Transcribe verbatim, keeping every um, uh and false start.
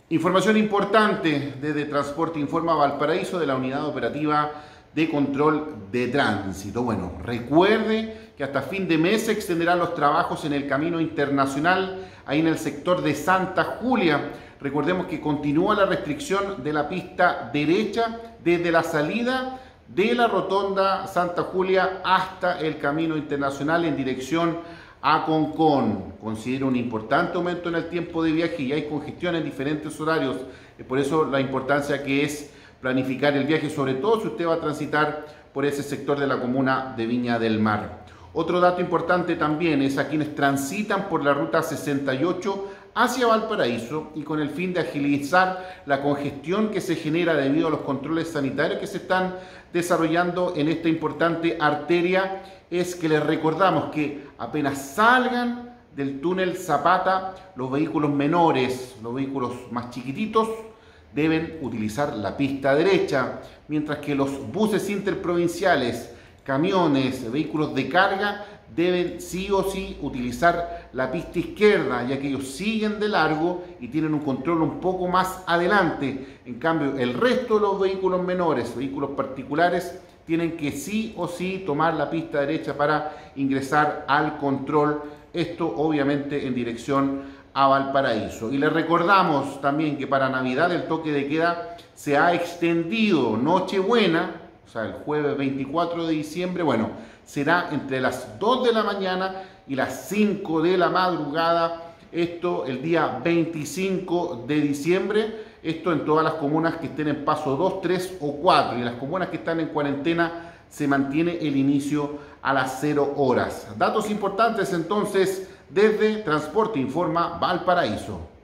Información importante desde Transporte Informa Valparaíso de la Unidad Operativa de Control de Tránsito. Bueno, recuerde que hasta fin de mes se extenderán los trabajos en el camino internacional, ahí en el sector de Santa Julia. Recordemos que continúa la restricción de la pista derecha desde la salida de la rotonda Santa Julia hasta el camino internacional en dirección a Concón. Considero un importante aumento en el tiempo de viaje y hay congestión en diferentes horarios. Por eso la importancia que es planificar el viaje, sobre todo si usted va a transitar por ese sector de la comuna de Viña del Mar. Otro dato importante también es a quienes transitan por la ruta sesenta y ocho hacia Valparaíso y con el fin de agilizar la congestión que se genera debido a los controles sanitarios que se están desarrollando en esta importante arteria, es que les recordamos que apenas salgan del túnel Zapata, los vehículos menores, los vehículos más chiquititos, deben utilizar la pista derecha, mientras que los buses interprovinciales, camiones, vehículos de carga, deben sí o sí utilizar la pista izquierda, ya que ellos siguen de largo y tienen un control un poco más adelante. En cambio, el resto de los vehículos menores, vehículos particulares, tienen que sí o sí tomar la pista derecha para ingresar al control. Esto obviamente en dirección a Valparaíso. Y les recordamos también que para Navidad el toque de queda se ha extendido. Nochebuena, o sea, el jueves veinticuatro de diciembre, bueno, será entre las dos de la mañana y las cinco de la madrugada. Esto el día veinticinco de diciembre. Esto en todas las comunas que estén en paso dos, tres o cuatro. Y en las comunas que están en cuarentena se mantiene el inicio a las cero horas. Datos importantes entonces desde Transporte Informa Valparaíso.